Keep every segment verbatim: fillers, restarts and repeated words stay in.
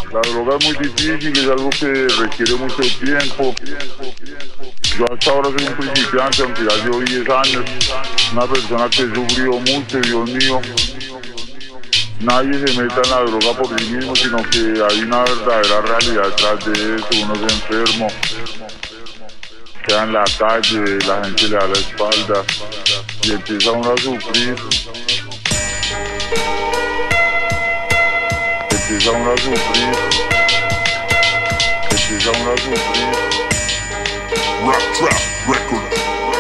La droga es muy difícil, es algo que requiere mucho tiempo. Yo hasta ahora soy un principiante, aunque ya llevo diez años. Una persona que sufrió mucho, Dios mío. Nadie se meta en la droga por sí mismo, sino que hay una verdadera realidad detrás de eso. Uno se enfermo, queda en la calle, la gente le da la espalda y empieza uno a sufrir. Empieza uno a sufrir. Empieza uno a sufrir. Rap Trap Records.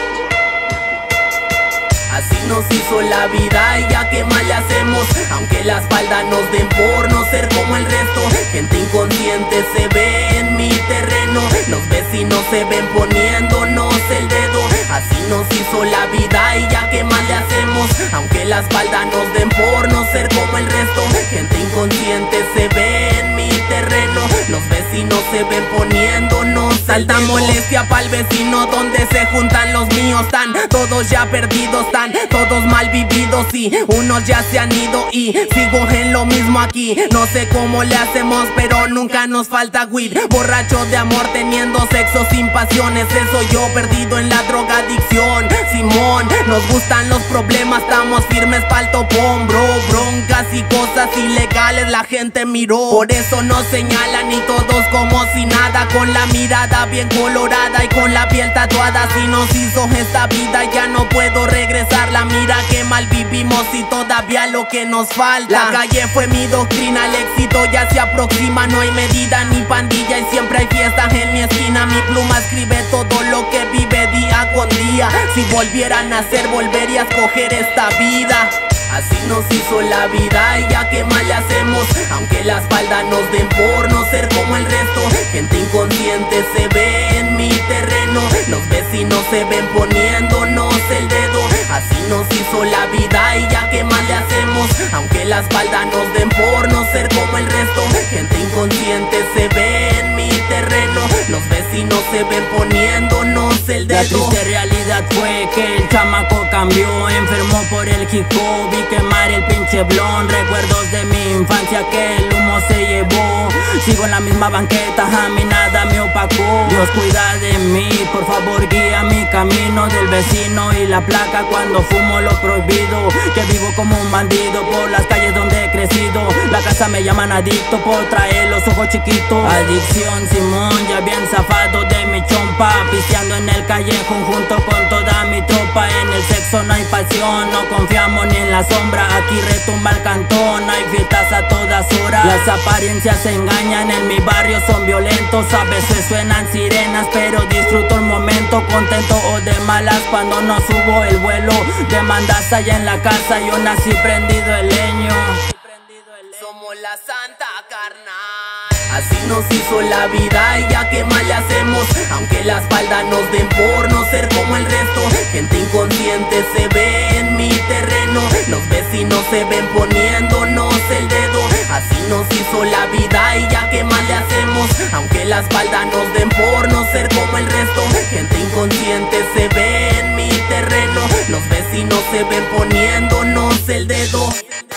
Así nos hizo la vida y ya que mal le hacemos, aunque la espalda nos den por no ser como el resto. Gente inconsciente se ve en mi terreno, los vecinos se ven poniéndonos el dedo. Así nos hizo la vida y ya que mal le hacemos, aunque la espalda nos den por no ser como el resto. Gente inconsciente se ve en mi terreno, los vecinos se ven poniéndonos alta molestia pa'l vecino, donde se juntan los míos. Tan todos ya perdidos, tan todos mal vividos y unos ya se han ido y sigo en lo mismo aquí. No sé cómo le hacemos, pero nunca nos falta weed. Borracho de amor teniendo sexo sin pasiones, eso yo perdido en la drogadicción. Simón, nos gustan los problemas, estamos firmes pa'l topón, bro. Broncas y cosas ilegales la gente miró, por eso nos señalan y todos como si nada, con la mirada bien colorada y con la piel tatuada. Así nos hizo esta vida, ya no puedo regresarla. Mira que mal vivimos y todavía lo que nos falta. La calle fue mi doctrina, el éxito ya se aproxima. No hay medida ni pandilla y siempre hay fiestas en mi esquina. Mi pluma escribe todo lo que vive día con día. Si volviera a nacer volvería a escoger esta vida. Así nos hizo la vida y ya que mal le hacemos, aunque la espalda nos den por no ser como el resto. Gente inconsciente se ve en mi terreno, los vecinos se ven poniéndonos el dedo. Así nos hizo la vida y ya que mal le hacemos, aunque la espalda nos den por no ser como el resto. Gente inconsciente se ve en mi terreno, los vecinos se ven poniéndonos el dedo. La triste realidad fue que el chamaco cambió, enfermó por el hip hop y quemar el pinche blon. Recuerdos de mi infancia que el humo se llevó. Sigo en la misma banqueta, a mí nada me opacó. Dios cuida de mí, por favor guía mi camino. Del vecino y la placa cuando fumo lo prohibido. Que vivo como un bandido por las calles donde he crecido. La casa me llaman adicto por traer los ojos chiquitos. Adicción Simón, ya bien zafado de mi chompa, pisteando en el callejón junto con toda mi tropa. En el sexo no hay pasión, no confiamos ni en la sombra. Aquí retumba el cantón, hay fiestas a todas horas. Las apariencias se engañan, en mi barrio son violentos. A veces suenan sirenas, pero disfruto el momento. Contento o de malas cuando no subo el vuelo. Demandas allá en la casa, yo nací prendido el leño. Somos la santa carnal. Así nos hizo la vida y ya que mal le hacemos, aunque la espalda nos den por no ser como el resto. Gente inconsciente se ve en mi terreno, los vecinos se ven poniéndonos el dedo. Así nos hizo la vida y ya que mal le hacemos, aunque la espalda nos den por no ser como el resto. Gente inconsciente se ve en mi terreno, los vecinos se ven poniéndonos el dedo.